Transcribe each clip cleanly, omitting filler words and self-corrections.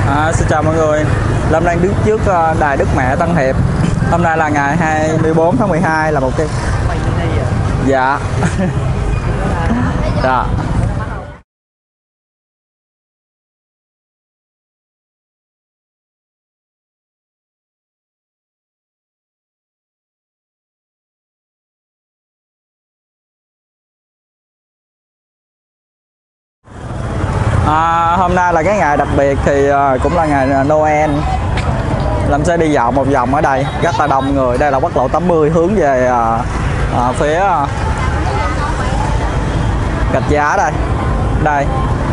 Xin chào mọi người. Lâm đang đứng trước đài Đức Mẹ Tân Hiệp. Hôm nay là ngày 24 tháng 12 là một cái. Dạ. Dạ. Hôm nay là cái ngày đặc biệt thì cũng là ngày Noel. Lâm sẽ đi dạo một vòng ở đây, rất là đông người. Đây là quốc lộ 80 hướng về phía Rạch Giá đây. Đây.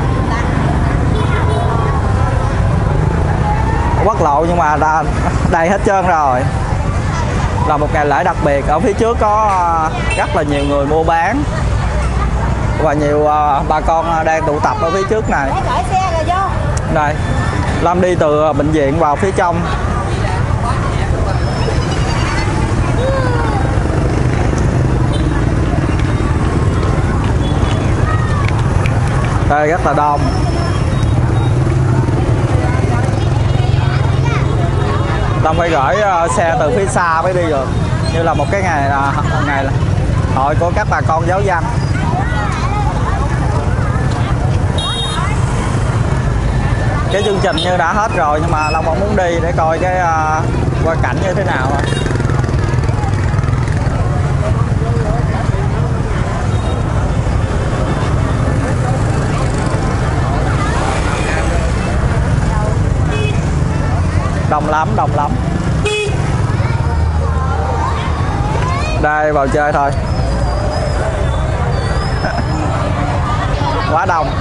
Quốc lộ nhưng mà đầy hết trơn rồi. Là một ngày lễ đặc biệt. Ở phía trước có rất là nhiều người mua bán và nhiều bà con đang tụ tập ở phía trước này. Đây, Lâm đi từ bệnh viện vào phía trong. Đây rất là đông. Lâm phải gửi xe từ phía xa mới đi được. Như là một cái ngày hội của các bà con giáo dân. Cái chương trình như đã hết rồi nhưng mà Long vẫn muốn đi để coi cái quang cảnh như thế nào. Đông lắm, đông lắm. Đây vào chơi thôi. Quá đông.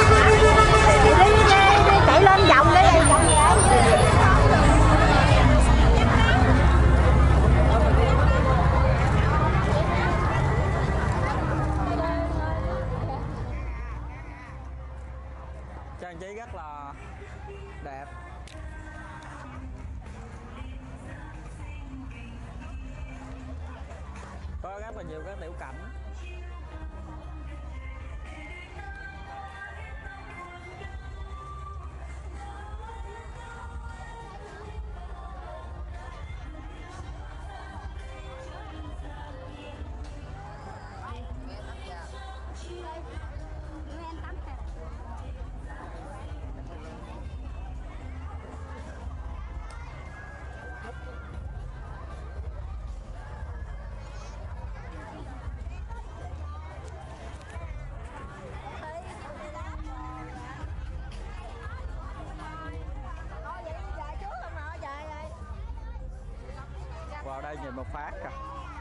Chạy lên vòng để trang trí rất là đẹp. Có rất là nhiều các tiểu cảnh. Vào đây nhìn một phát kìa.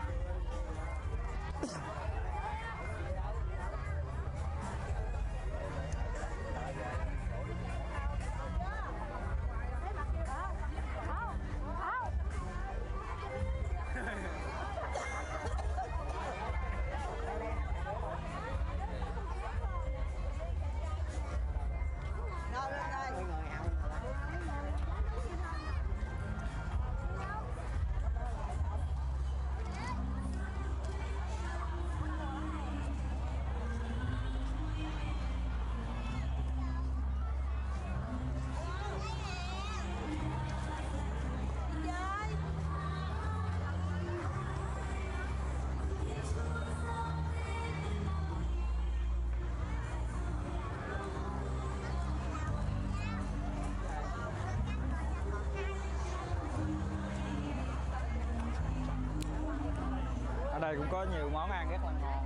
Ở đây cũng có nhiều món ăn rất là ngon.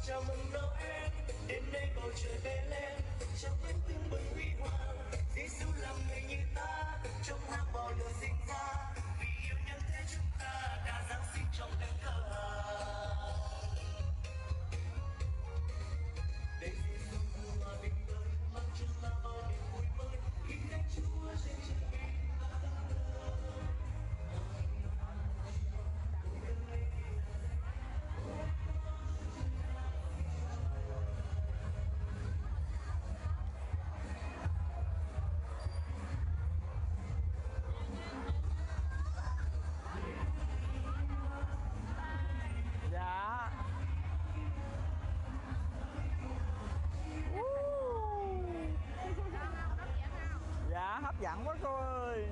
chào mừng Noel đêm nay bầu trời bé lên trong cánh tương bừng huy hoàng Giêsu làm người như ta trong hang bò lửa sinh ra vì yêu nhân thế chúng ta đã giáng sinh trong đêm thờ để Giêsu vua hòa bình tới mang chúng ta vào niềm vui mới khi cánh Chúa trên trời bình Dạ. Dạ hấp dẫn quá cô ơi.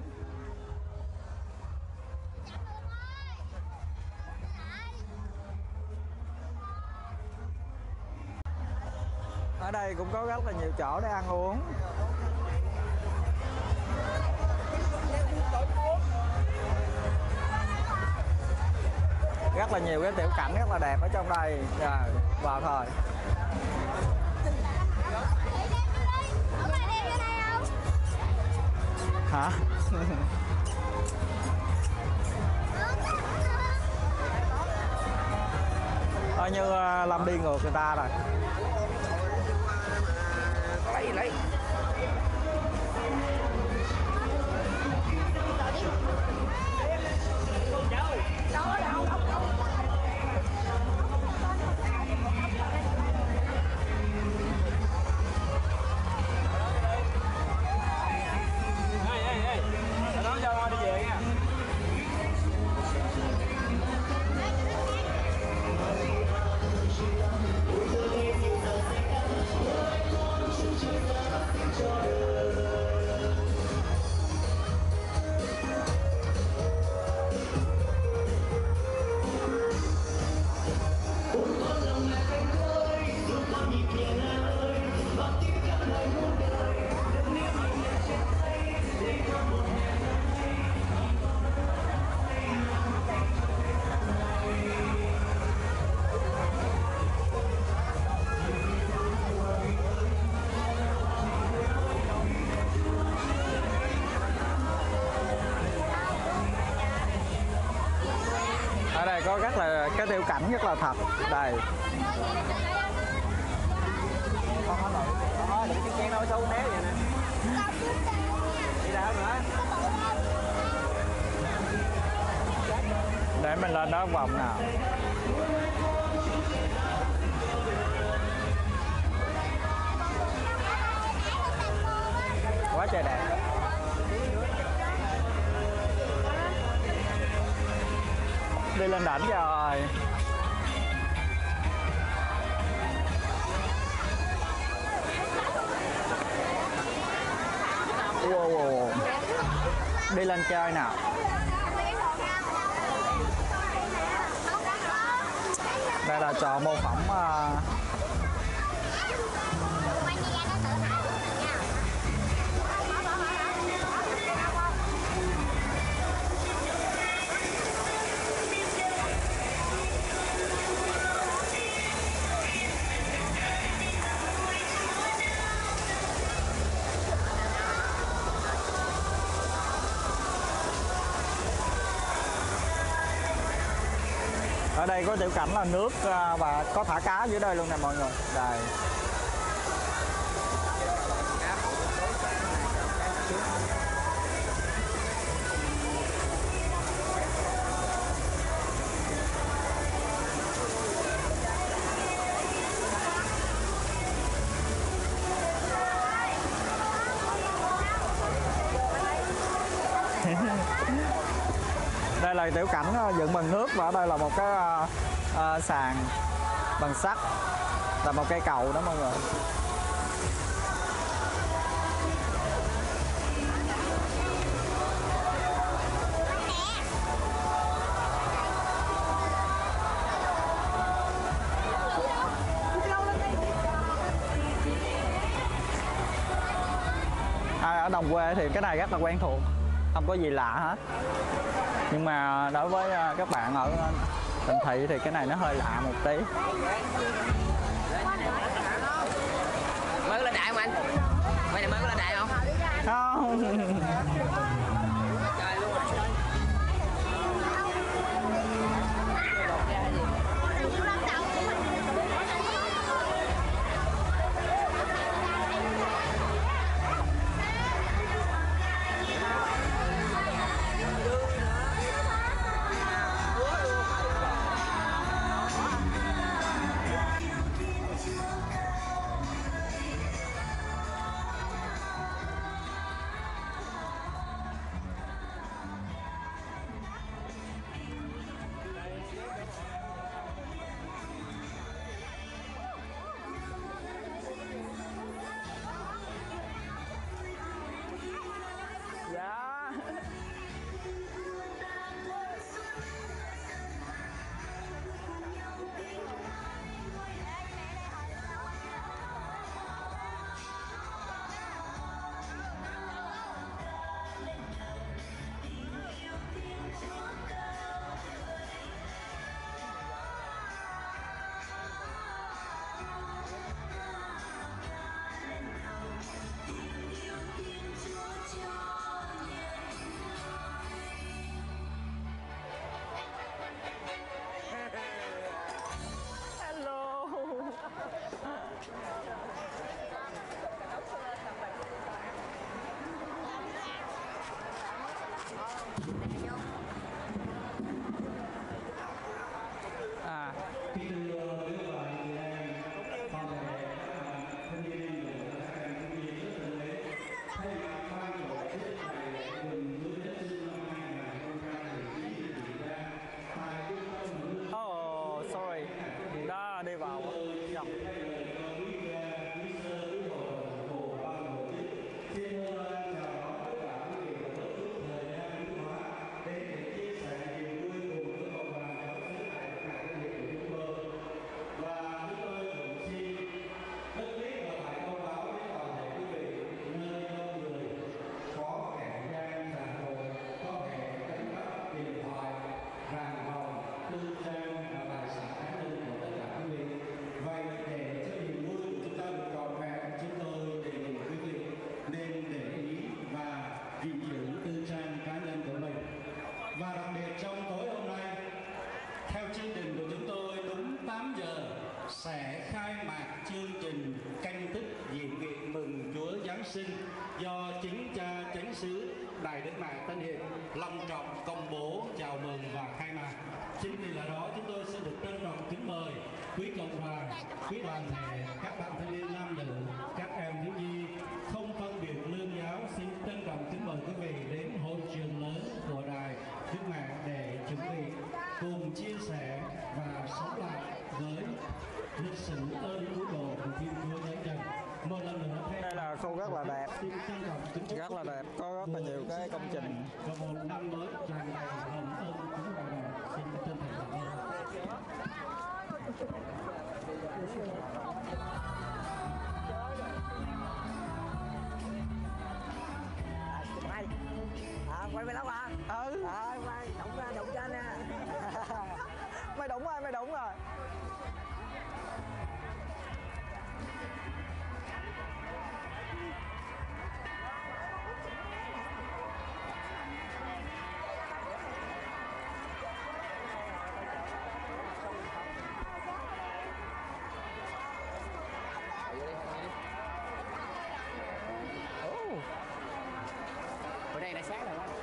Ở đây cũng có rất là nhiều chỗ để ăn uống. Rất là nhiều cái tiểu cảnh rất là đẹp ở trong đây. Rồi, vào thôi. Hả? Coi như Lâm đi ngược người ta rồi. Lấy. Đó cho đi về nha. Ở đây có rất là cái tiểu cảnh rất là thật đây. Con đừng cái chén đâu xấu néo vậy nè. Đi đâu nữa? Để mình lên đó vòng nào. Quá trời đẹp. Đi lên đỉnh rồi. Wow. Đi lên chơi nào. Đây là trò mô phỏng ở đây có tiểu cảnh là nước và có thả cá dưới đây luôn nè mọi người. Đây. Đây là tiểu cảnh dựng bằng nước và ở đây là một cái sàn bằng sắt là một cây cầu đó mọi người. Ai ở đồng quê thì cái này rất là quen thuộc, không có gì lạ hết. Nhưng mà đối với các bạn ở Thành thị thì cái này nó hơi lạ một tí. Mới có lên đại không anh? Mấy này mới có lên đại không? Không. Trời luôn. Dạ. À. Oh, sorry. Đó đi vào. Dạ. Và đặc biệt trong tối hôm nay, theo chương trình của chúng tôi, đúng 8 giờ sẽ khai mạc chương trình canh tích diễn nghệ mừng Chúa Giáng sinh do chính cha chánh xứ Đại Đức Mạng Tân Hiệp long trọng công bố chào mừng và khai mạc. Chính vì là đó chúng tôi xin được trân trọng kính mời quý cộng đoàn, quý đoàn thể, các bạn thanh niên nam nữ, các em thiếu nhi không phân biệt lương giáo, xin trân trọng kính mời quý vị đến hội trường lớn của Đài Đức Mạng để chuẩn bị cùng chia sẻ và sống lại với lịch sử ơn cứu độ của Thiên Chúa Nhấn Trần. Một lần nữa Đây là khu rất là đẹp, rất là đẹp, có rất là nhiều cái công trình. và một năm mới tràn đầy hồng ân kính đại đoàn, xin chân thành cảm ơn. Quay vlog hả? Ừ. Quay đụng cho anh nè. Mày đúng rồi, mày đúng rồi. Bữa nay đã sáng rồi đó.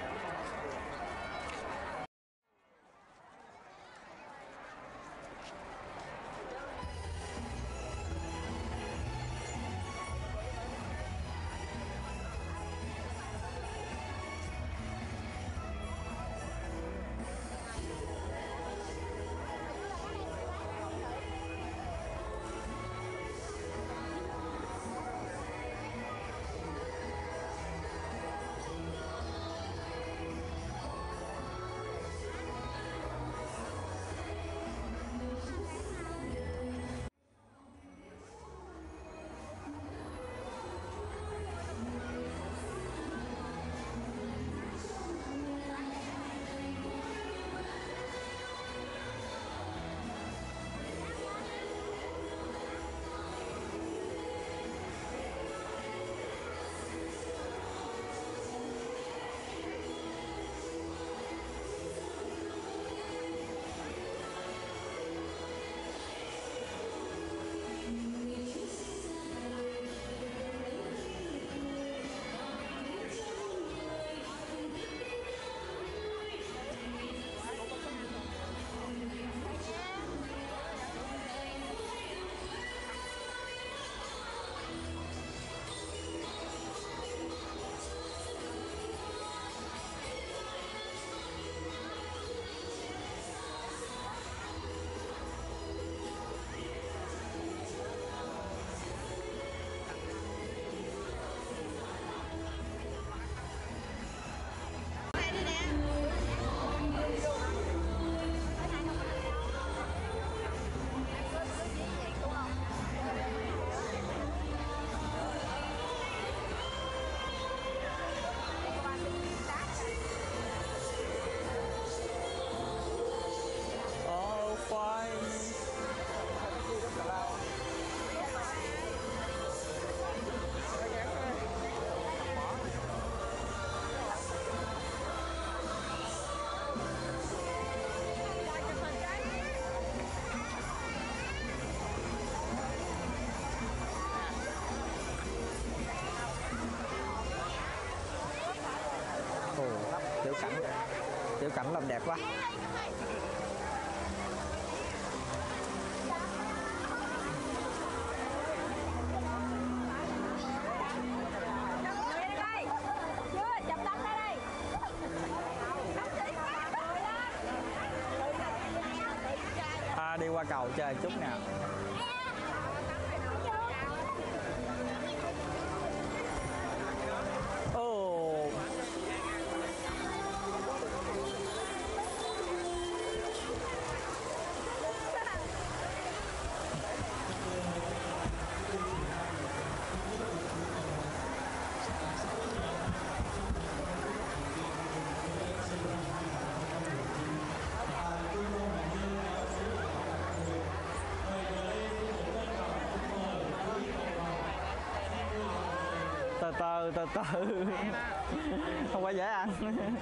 Tiểu cảnh làm đẹp quá. Đi qua cầu chơi chút nè. Ồ. Từ từ không phải dễ ăn.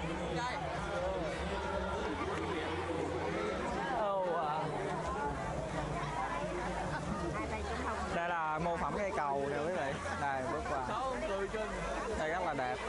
Đây là mô phỏng cây cầu nè quý vị. Đây bước qua. Đây rất là đẹp.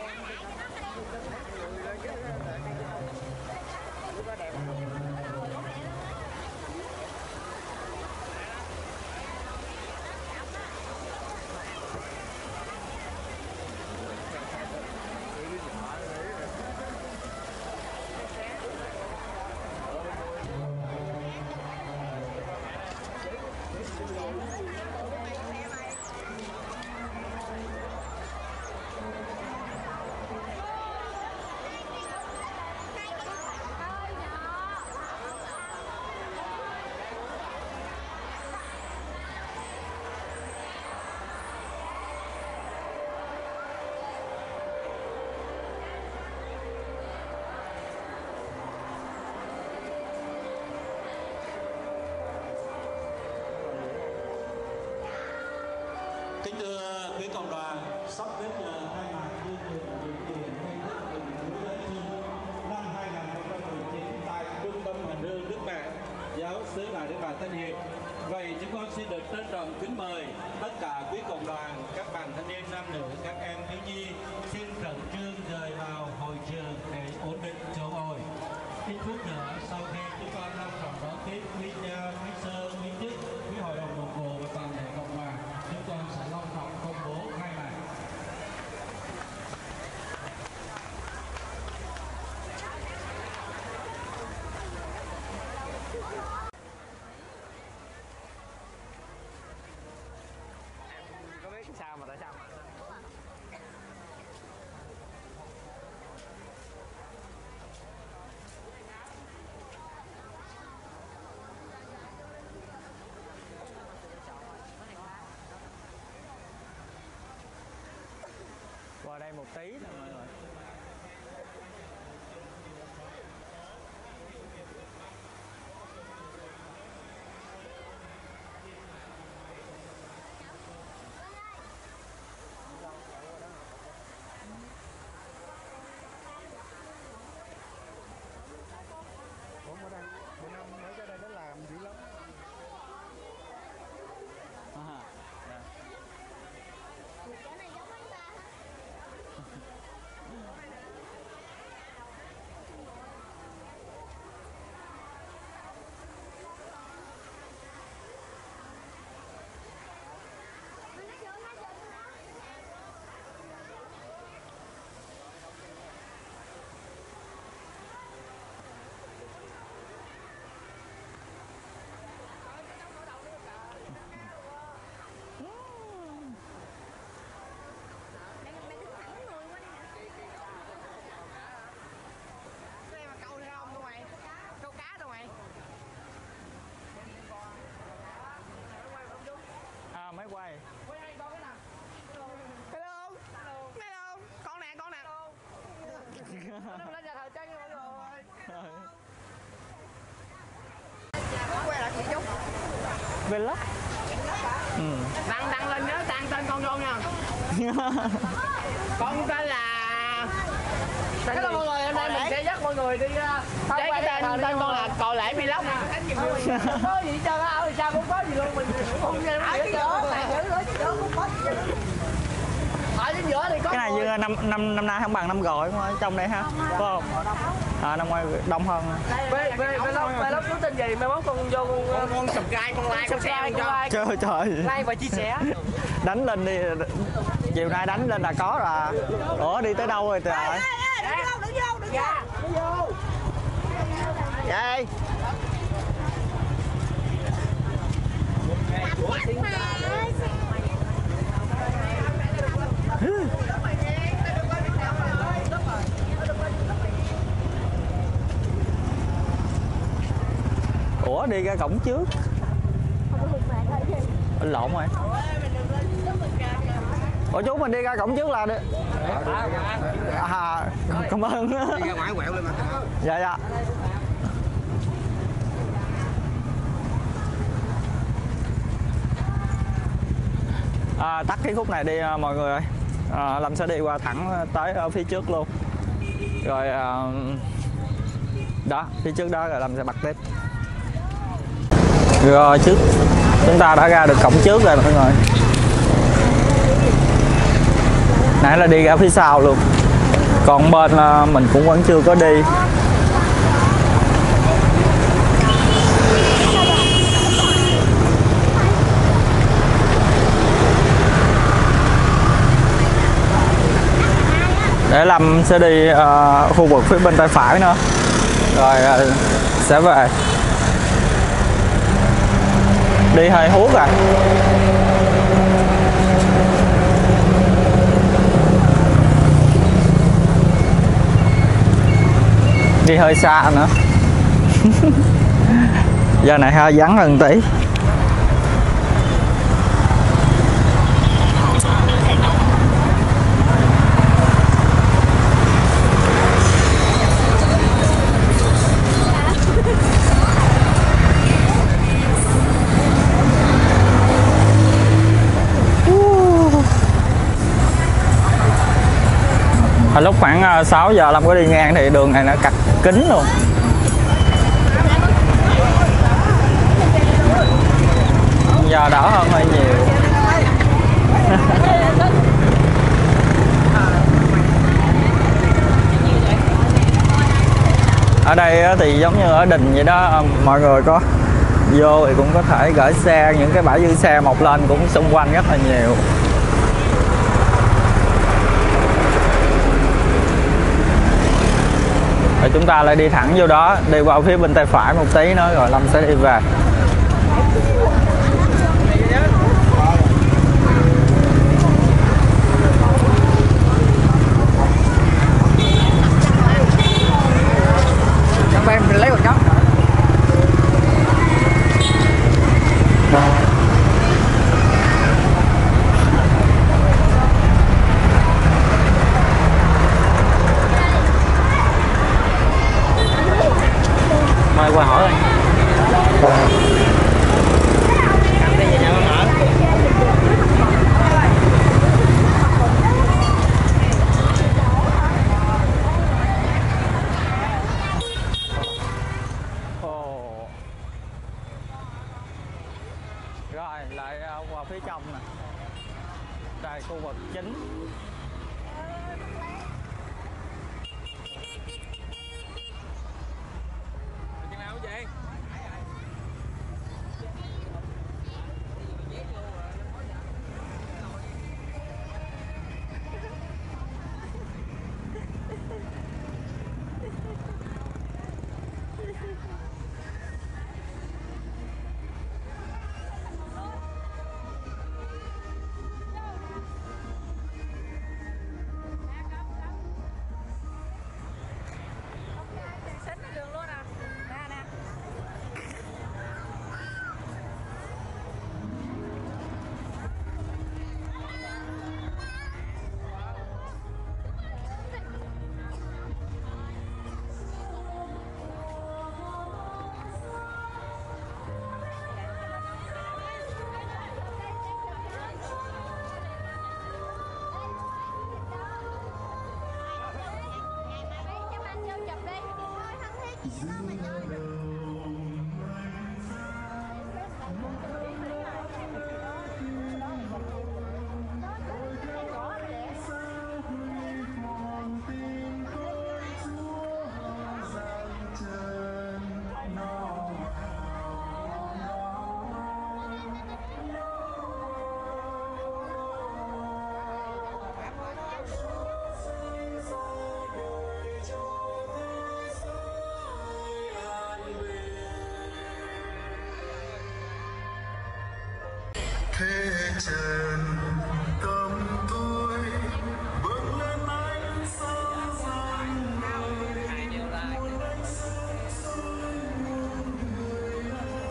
Kính thưa quý cộng đoàn, sắp đến giờ khai mạc chương trình diễn kiện nghi thức mừng Chúa Giáng sinh năm 2019 tại Trung tâm Hành hương Đức Mẹ Giáo xứ Đại Đức Bà Thanh Hiệp. Vậy chúng con xin được trân trọng kính mời tất cả quý cộng đoàn, các bạn thanh niên nam nữ, các em thiếu nhi xin khẩn trương rời vào hội trường để ổn định chỗ ngồi. Ít phút nữa sau khi chúng con long trọng đón tiếp quý cha, quý sơ, quý chức, quý hội đồng nội vụ và toàn thể cộng đoàn, chúng con sẽ long trọng công bố khai mạc. Có biết sao mà tại sao mà qua đây một tí nè mọi người. Ở đây bữa năm mới ra đây nó làm dữ lắm. Cái này giống anh ta. Máy quay. Hello. Hello. Con nè. Nó lên nhà thờ chân mọi người. Quay lại chị Trúc. Vlog. Đăng lên nhớ tặng tên con nha. Con tên là hello mọi người, hôm nay mình sẽ dắt mọi người đi cái tên con là Cò Lễ Vlog nè. Có gì cho nó ở sao cũng có gì luôn, mình không nghe nó gì hết ở chính giữa thì có cái này như năm nay không bằng năm rồi không ở trong đây ha, phải không? Năm ngoái đông hơn. Về lớp chú tên gì mai mốt con vô Con subscribe, con like, con share cho. Trời like và chia sẻ. đánh lên đi, chiều nay đánh lên là có rồi. Ủa đi tới đâu rồi trời? Đừng vô. Vậy. Ủa đi ra cổng trước. Lộn rồi. Ủa chú mình đi ra cổng trước là đi. Cảm ơn. Đi ra ngoài quẹo lên mà. Dạ. Tắt cái khúc này đi mọi người ơi. Lâm sẽ đi qua thẳng tới ở phía trước luôn. Rồi đó, phía trước đó rồi Lâm sẽ bật tiếp. Rồi trước chúng ta đã ra được cổng trước rồi mọi người. Nãy là đi ra phía sau luôn. Còn bên mình cũng vẫn chưa có đi. Để Lâm sẽ đi khu vực phía bên tay phải nữa. Rồi sẽ về. Đi hơi huốt à. Đi hơi xa nữa. Giờ này hơi vắng hơn tí. Lúc khoảng 6 giờ Lâm có đi ngang thì đường này nó cạch kín luôn. Giờ đỡ hơn hơi nhiều. Ở đây thì giống như ở đình vậy đó, mọi người có vô thì cũng có thể gửi xe, những cái bãi giữ xe mọc lên cũng xung quanh rất là nhiều. Rồi chúng ta lại đi thẳng vô đó, đi qua phía bên tay phải một tí nữa rồi Lâm sẽ đi về. Các em lấy một chó. Mời qua hỏi anh. Rồi lại qua phía trong nè. Đây khu vực chính. thế trần tâm tôi bước lên ánh sáng rạng ngời một ánh sáng soi muôn người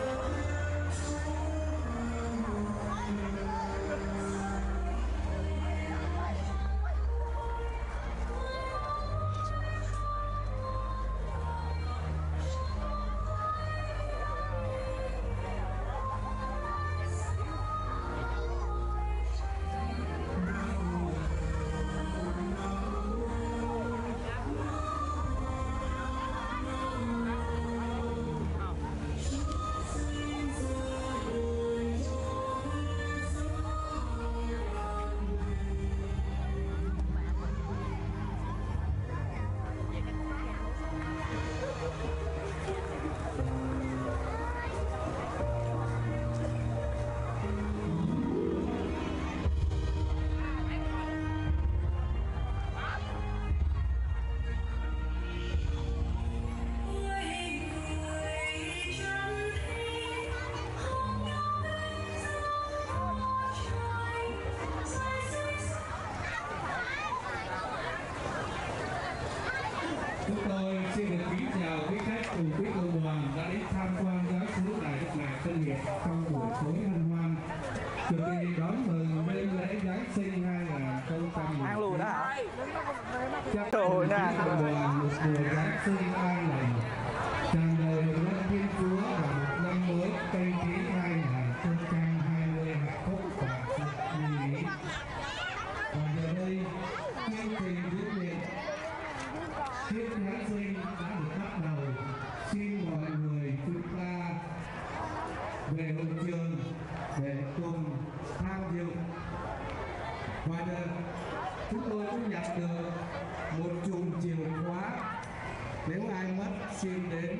Chúng tôi xin được kính chào quý khách cùng quý cộng đoàn đã đến tham quan giáo sứ Đại Đức Mẹ Tân Hiệp trong buổi tối hân hoan chuẩn bị đón mừng đêm lễ Giáng sinh 2019. Ăn luôn đó hả? Chúc Trời quý ơi, cộng đoàn một mùa Giáng sinh an lành, tràn đầy hồng ân Thiên Chúa và một năm mới Canh Tí 2020 hạnh phúc và sự vui ý. Và giờ đây chương trình diễn biệt tiết Giáng sinh đã được bắt đầu. Xin mọi người chúng ta về hội trường để cùng tham dự. Và giờ chúng tôi cũng nhận được một chùm chìa khóa. Nếu ai mất xin đến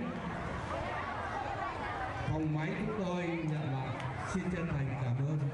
phòng máy chúng tôi nhận lại. Xin chân thành cảm ơn.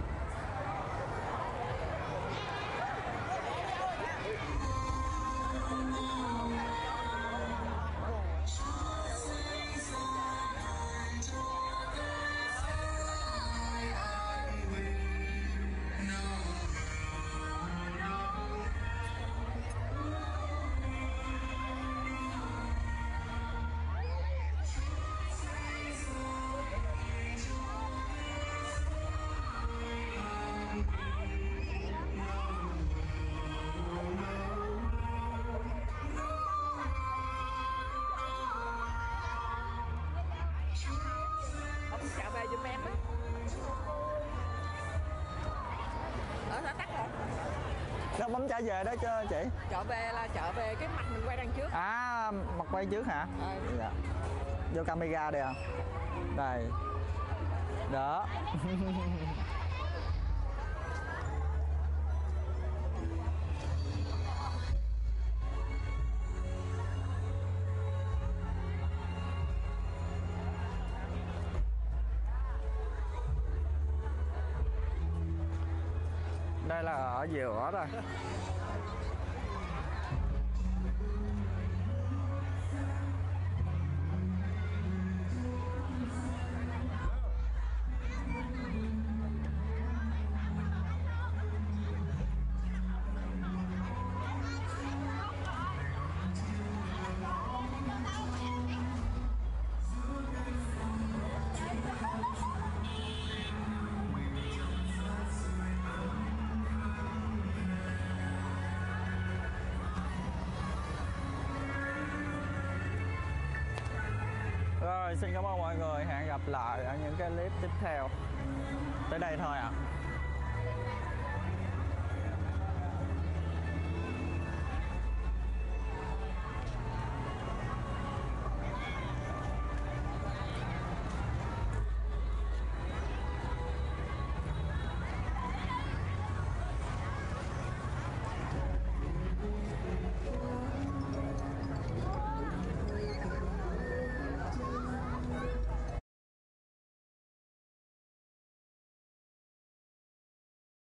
Chợ về giùm em á. Nó tắt rồi. Nó bấm trả về đó chứ chị. Chợ về là chợ về cái mặt mình quay đằng trước. À, mặt quay trước hả? Dạ. Vô camera đây à? Đây. Đó. Đây là ở giữa rồi. Rồi, xin cảm ơn mọi người. Hẹn gặp lại ở những cái clip tiếp theo. Tới đây thôi ạ.